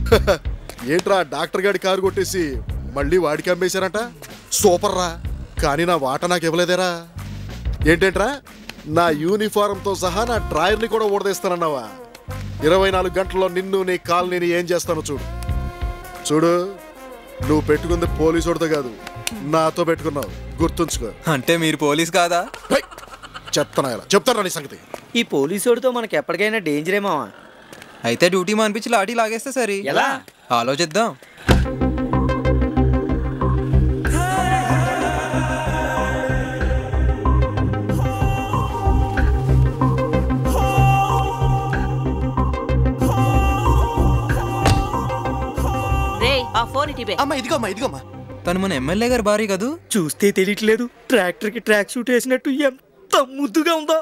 ఏంట్రా డాక్టర్ గారి కారు కొట్టేసి మళ్ళీ వాడికి అమ్మేశారంట? సూపర్ రా, కానీ నా వాట నాకు ఇవ్వలేదేరా. ఏంటంట్రా నా యూనిఫారంతో సహా నా డ్రాయర్ని కూడా ఊడదీస్తానన్నావా? 24 గంటల్లో నిన్ను నీ కాలనీని ఏం చేస్తాను చూడు. చూడు, నువ్వు పెట్టుకుంది పోలీసుడితో కాదు, నాతో పెట్టుకున్నావు, గుర్తుంచుకో. అంటే మీరు పోలీస్ కాదా? చెప్తాను నీ సంగతి. ఈ పోలీసుడితో మనకి ఎప్పటికైనా డేంజరేమా? అయితే డ్యూటీ మానిపించి లాఠీ లాగేస్తే సరే. ఎలా ఆలోచిద్దాం. తను మన ఎమ్మెల్యే గారి భార్య కదూ? చూస్తే తెలియట్లేదు, ట్రాక్టర్ కి ట్రాక్ షూట్ వేసినట్టు ఎంత ముద్దుగా ఉందో.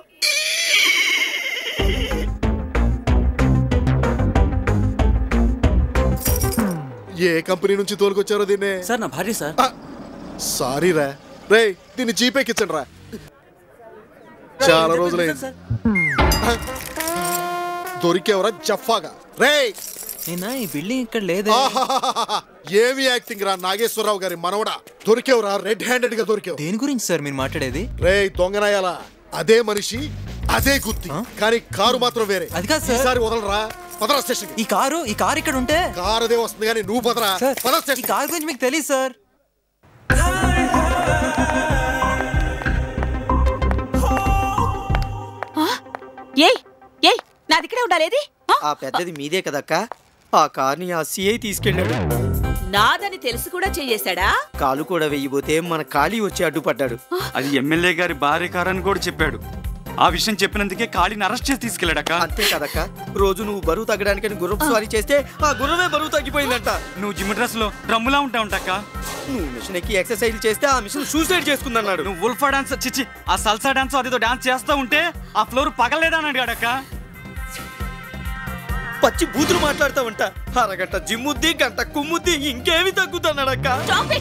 ఏ కంపెనీ నుంచి తోలుకొచ్చారో దీన్ని? సార్ నా భార్య సార్. సారీ రా, రే దీన్ని జీపేకిచ్చండి రా, చాలా రోజులైంది. దొరికేవరా జఫాగా? రే నేనా ఈ బిల్డింగ్ ఇక్కడ లేదే. ఏమి యాక్టింగ్ రా నాగేశ్వరరావు గారి మనవడా, దొరికేవరా, రెడ్ హ్యాండెడ్ గా దొరికేవు. దేని గురించి సార్ మీరు మాట్లాడేది? రే దొంగనాయాల, అదే మనిషి అదే గుత్తి, కానీ కారు మాత్రం వేరే. అది కాదు సార్. ఈసారి వదలరా, పదరా స్టేషన్. ఈ కారు ఇక్కడ ఉంటే కారు అదే వస్తుంది కానీ నువ్వు పదరా, పదరా స్టేషన్. ఈ కారు గురించి మీకు తెలియదు సార్. నాది ఇక్కడే ఉండాలేది. ఆ పెద్దది మీదే కదక్క. ఆ కార్ని ఆ సిఐ తీసుకెళ్ళాడు. నాదని తెలిసి కూడా చేయేశాడా? కాలు కూడా వెయ్యిపోతే మన ఖాళీ వచ్చి అడ్డుపడ్డాడు. అది ఎమ్మెల్యే గారి భార్య కారు అని కూడా చెప్పాడు. ఆ విషయం చెప్పినందుకే ఖాళీని అరెస్ట్ చేసి తీసుకెళ్ళాడక్క. అంతే కదక్క, రోజు నువ్వు బరువు తగ్గడానికని గుర్రం స్వారీ చేస్తే ఆ గుర్రమే బరువు తగ్గిపోయిందంట. నువ్వు జిమ్ డ్రెస్ లో డ్రమ్ములా ఉంటా ఉంటాక. నువ్వు మిషన్ ఎక్కి ఎక్సర్సైజ్ చేస్తే ఆ మిషన్ సూసైడ్ చేసుకుందన్నాడు. నువ్వు ఉల్ఫా డాన్స్ చిచ్చి ఆ సల్సా డాన్స్ అదేదో డాన్స్ చేస్తా ఉంటే ఆ ఫ్లోర్ పగలేదని అడిగాడక్క. పచ్చి బూతులు మాట్లాడతావంట. అరగంట జిమ్ముద్ది, గంట కుమ్ముద్ది, ఇంకేమి తగ్గుతున్నాడక్క.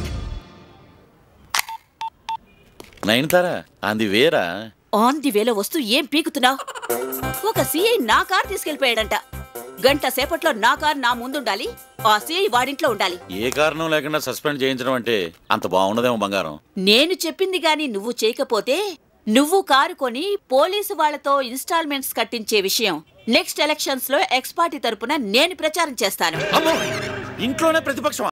నైన్తారా ఆన్ ది వేరా? ఆన్ ది వేలో వస్తూ ఏం పీకుతున్నావు? ఒక సిఐ నా కార్ తీసుకెళ్లిపోయాడంట. గంట సేపట్లో నా కార్ నా ముందుండాలి, ఆ సిఐ వాడింట్లో ఉండాలి. ఏ కారణం లేకుండా సస్పెండ్ చేయించడం అంటే అంత బాగుండదేమో బంగారం. నేను చెప్పింది గాని నువ్వు చేయకపోతే నువ్వు కారు కొని పోలీసు వాళ్లతో ఇన్స్టాల్మెంట్స్ కట్టించే విషయం నెక్స్ట్ ఎలక్షన్స్ లో ఎక్స్ పార్టీ తరపున నేను ప్రచారం చేస్తాను. ఇంట్లోనే ప్రతిపక్షం